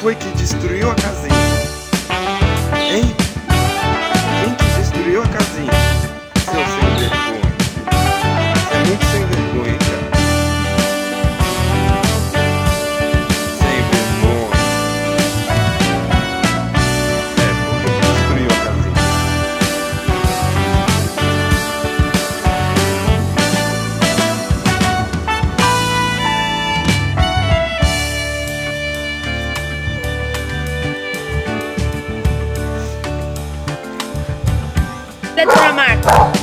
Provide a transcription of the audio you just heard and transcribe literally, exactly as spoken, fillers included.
foi que destruiu a casinha? Hein? Quem que destruiu a casinha? Seu sem vergonha. Você é muito sem vergonha, cara. Sem vergonha. É, porque que destruiu a casinha? Letra marca.